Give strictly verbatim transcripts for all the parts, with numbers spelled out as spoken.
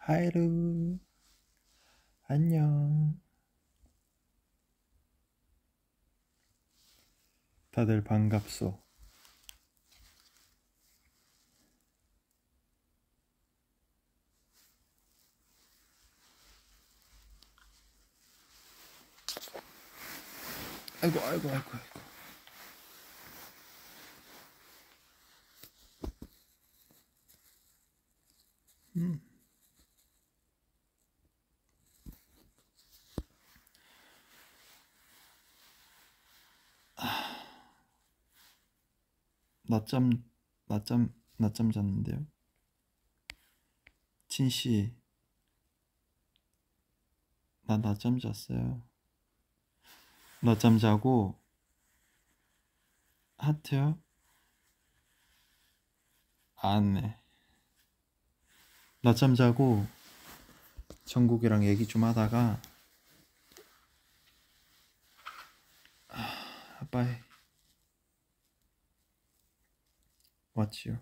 하이루 안녕. 다들 반갑소. 아이고 아이고 아이고 아이고. 음. 아, 낮잠 낮잠 낮잠 잤는데요. 진씨, 나 낮잠 잤어요. 낮잠 자고 하트요? 안 해. 낮잠 자고 정국이랑 얘기 좀 하다가 빠이 왔지요.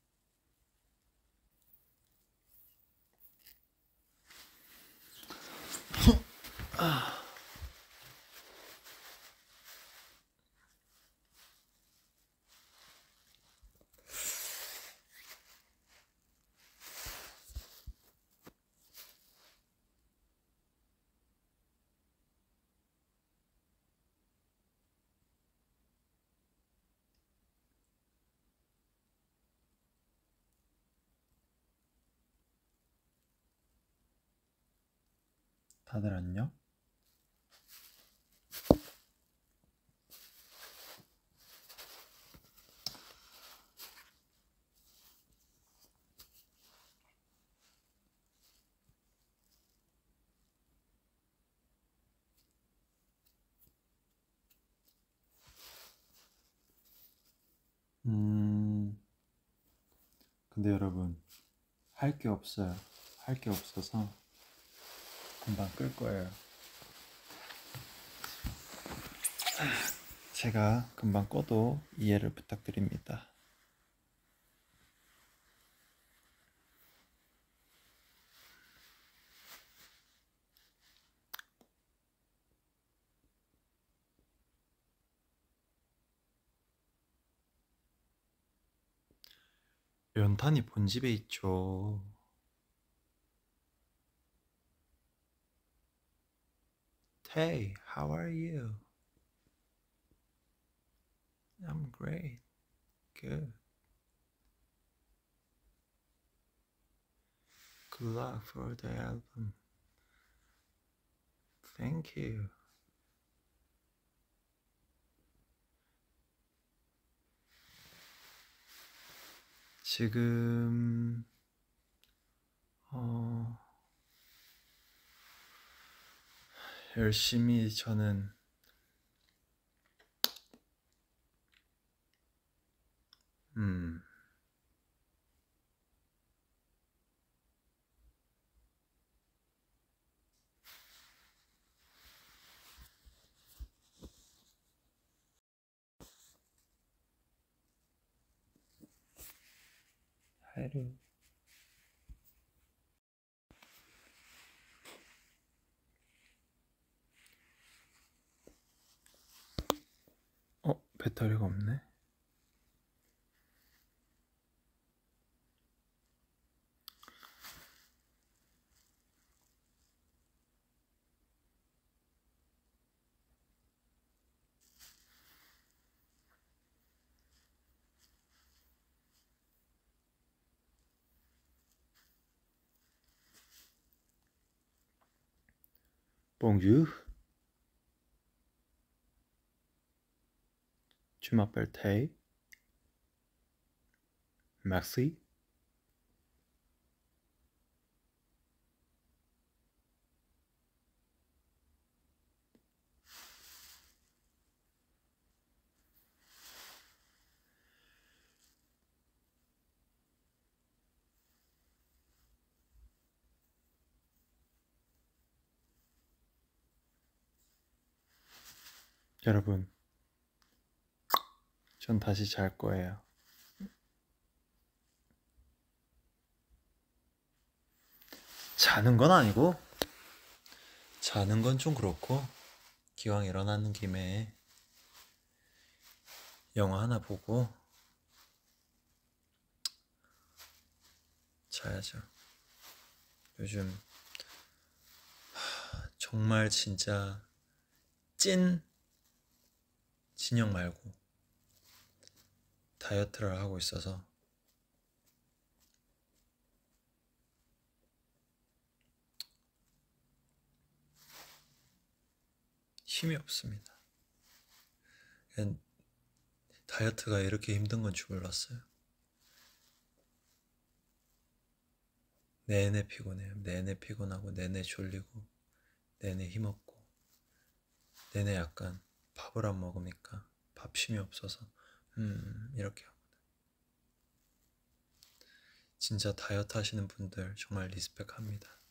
다들 안녕? 음 근데 여러분, 할 게 없어요. 할 게 없어서 금방 끌 거예요. 제가 금방 꺼도 이해를 부탁드립니다. 연탄이 본집에 있죠. Hey, how are you? I'm great. Good. Good luck for the album. Thank you. 지금 어 열심히 저는 음 하루 어 배터리가 없네. Bonjour. Tu m'appelles Tay. Merci. 여러분, 전 다시 잘 거예요. 자는 건 아니고, 자는 건 좀 그렇고, 기왕 일어나는 김에 영화 하나 보고 자야죠. 요즘 정말 진짜 찐 진영 말고 다이어트를 하고 있어서 힘이 없습니다. 그냥 다이어트가 이렇게 힘든 건 줄 몰랐어요. 내내 피곤해요. 내내 피곤하고 내내 졸리고 내내 힘없고 내내 약간 밥을 안 먹으니까 밥심이 없어서 음 이렇게 하거든. 진짜 다이어트 하시는 분들 정말 리스펙합니다.